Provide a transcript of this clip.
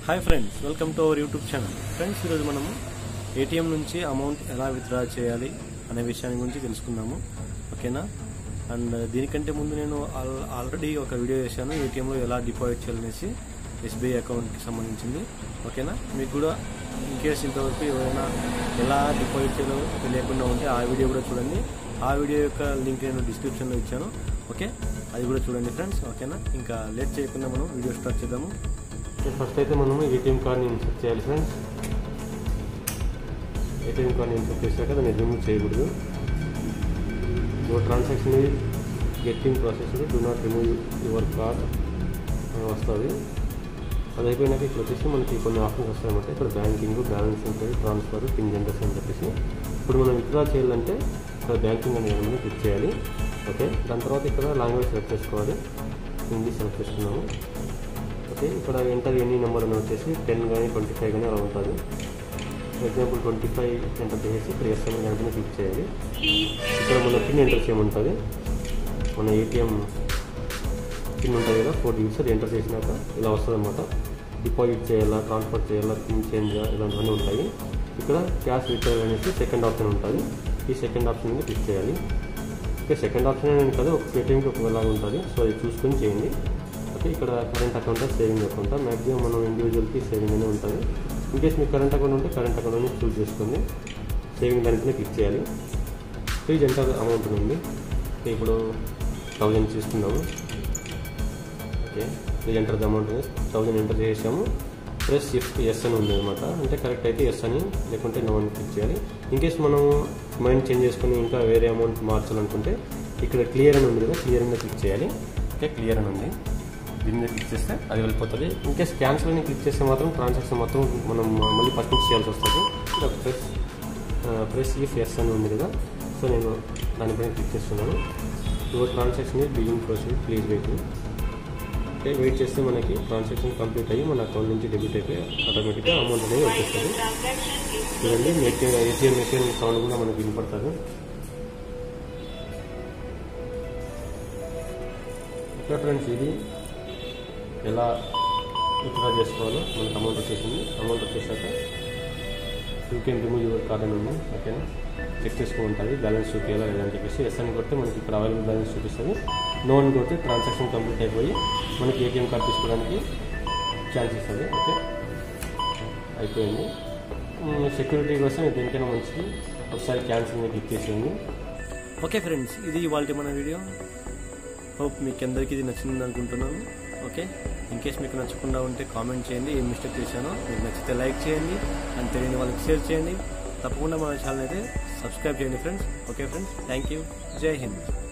Hi friends, welcome to our YouTube channel. Friends, ఈరోజు మనము ATM నుంచి అమౌంట్ ఎలా విత్డ్రా చేయాలి అనే విషయాన్ని గురించి తెలుసుకుందాము. ఓకేనా? అండ్ దీనికంటే ముందు నేను ఆల్రెడీ ఒక వీడియో చేశాను, ఏటీఎంలో ఎలా డిపాజిట్ చేయాలనేసి, ఎస్బీఐ అకౌంట్కి సంబంధించింది. ఓకేనా? మీకు కూడా ఇన్ కేస్ ఇంతవరకు ఎవరైనా ఎలా డిపాజిట్ చేయాలో తెలియకుండా ఉంటే ఆ వీడియో కూడా చూడండి. ఆ వీడియో యొక్క లింక్ నేను డిస్క్రిప్షన్లో ఇచ్చాను. ఓకే, అది కూడా చూడండి ఫ్రెండ్స్. ఓకేనా? ఇంకా లేట్ చేయకుండా మనం వీడియో స్టార్ట్ చేద్దాము. ఫస్ట్ అయితే మనము ఏటీఎం కార్డ్ని ఇన్సర్ట్ చేయాలి ఫ్రెండ్స్. ఏటీఎం కార్డ్ని ఇన్సర్ట్ చేశాక దాన్ని రిమూవ్ చేయకూడదు. Transaction getting process, do not remove your card వస్తుంది. అది అయిపోయినాక ఇక్కడ వచ్చేసి మనకి కొన్ని ఆప్షన్స్ వస్తాయన్నమాట. ఇక్కడ బ్యాంకింగ్, బ్యాలెన్స్ ఉంటుంది, ట్రాన్స్ఫర్, పిన్ జనరేషన్ అని చెప్పేసి. ఇప్పుడు మనం విత్డ్రా చేయాలంటే ఇక్కడ బ్యాంకింగ్ అనేది మనం క్లిక్ చేయాలి. ఓకే, దాని తర్వాత ఇక్కడ లాంగ్వేజ్ సెలెక్ట్ చేసుకోవాలి. ఇంగ్లీష్ సెలెక్ట్ చేసుకున్నాము. ఓకే, ఇక్కడ ఎంటర్ ఎనీ నెంబర్ అని వచ్చేసి 10 కానీ 25 కానీ అలా ఉంటుంది. ఫర్ ఎగ్జాంపుల్ 25 ఎంటర్ చేసి ఇక్కడ ఎస్ఎం వెంటనే క్లిక్ చేయాలి. ఇక్కడ మన పిన్ ఎంటర్ చేయమంటుంది. మన ఏటీఎం పిన్ ఉంటుంది కదా, 4 digits, అది ఎంటర్ చేసినాక ఇలా వస్తుంది అనమాట. డిపాజిట్ చేయాలా, ట్రాన్స్ఫర్ చేయాలా, పిన్ చేంజ్ ఇలాంటివన్నీ ఉంటాయి. ఇక్కడ క్యాష్ విత్డ్రా అనేసి సెకండ్ ఆప్షన్ ఉంటుంది. ఈ సెకండ్ ఆప్షన్ మీద క్లిక్ చేయాలి. ఓకే, సెకండ్ ఆప్షన్ అనేది కదా, ఒక ఏటీఎంకి ఒకలాగా ఉంటుంది. సో అది చూసుకొని చేయండి. ఓకే, ఇక్కడ current account, saving account, maximum మనం ఇండివిజువల్కి సేవింగ్ అనే ఉంటుంది. ఇన్కేస్ మీకు కరెంట్ అకౌంట్ ఉంటే కరెంట్ అకౌంట్ అనేది చూస్ చేసుకోండి. సేవింగ్ దానిపైన క్లిక్ చేయాలి. ప్లీజ్ ఎంటర్ అమౌంట్ ఉంది. ఓకే, ఇప్పుడు 1000 తీసుకుందాము. Okay, please enter the amount 1000 enter చేసాము. ప్రెస్ షిఫ్ట్ ఎస్ అని ఉంది అనమాట. అంటే కరెక్ట్ అయితే ఎస్ అని, లేకుంటే నో అని క్లిక్ చేయాలి. ఇన్కేస్ మనం మైండ్ చేంజ్ చేసుకుని ఇంకా వేరే అమౌంట్ మార్చాలనుకుంటే ఇక్కడ క్లియర్ అని ఉంది కదా, క్లియర్ మీద క్లిక్ చేయాలి. ఓకే, క్లియర్ అని ఉంది, దీని మీద క్లిక్ చేస్తే అది వెళ్ళిపోతుంది. ఇన్కేస్ క్యాన్సిల్ అని క్లిక్ చేస్తే మాత్రం ట్రాన్సాక్షన్ మొత్తం మనం మళ్ళీ ఫస్ట్ నుంచి చేయాల్సి వస్తుంది. ప్రెస్ ఇఫ్ ఎస్ అని ఉంది కదా, సో నేను దానిపైన క్లిక్ చేస్తున్నాను. Your transaction is beginning proceed, please wait. Okay, wait చేస్తే మనకి ట్రాన్సాక్షన్ కంప్లీట్ అయ్యి మన అకౌంట్ నుంచి డెబిట్ అయిపోయి ఆటోమేటిక్గా అమౌంట్ అనేది వచ్చేస్తుంది. చూడండి, ఏటీఎం మెషిన్ సౌండ్ కూడా మనకి వినపడుతుంది. ఓకే ఫ్రెండ్స్, ఇది ఎలా విత్డ్రా చేసుకోవాలో మనకు అమౌంట్ వచ్చేసింది. అమౌంట్ వచ్చేసాక you can remove your card అని ఉంది. ఓకేనా? చెక్ చేసుకుంటుంది బ్యాలెన్స్ చూపించాలా లేదని చెప్పేసి. ఎస్ అని కొడితే మనకి ఇక్కడ అవైలబుల్ బ్యాలెన్స్ చూపిస్తుంది. నో అని కొడితే ట్రాన్సాక్షన్ కంప్లీట్ అయిపోయి మనకి ఏటీఎం కార్డ్ తీసుకోవడానికి ఛాన్స్ ఇస్తుంది. ఓకే, అయిపోయింది. సెక్యూరిటీ కోసం దేనికైనా మంచిది, ఒకసారి క్యాన్సిల్ మీద క్లిక్ చేసేయండి. ఓకే ఫ్రెండ్స్, ఇది ఇవాళ మన వీడియో. హోప్ మీకు అందరికీ ఇది నచ్చింది అనుకుంటున్నాను. ఓకే, ఇన్కేస్ మీకు నచ్చకుండా ఉంటే కామెంట్ చేయండి, ఏం మిస్టేక్ చేశానో. మీకు నచ్చితే లైక్ చేయండి, అండ్ తెలియని వాళ్ళకి షేర్ చేయండి. తప్పకుండా మన ఛానల్ అయితే సబ్స్క్రైబ్ చేయండి friends. Okay friends, thank you. Jai Hind.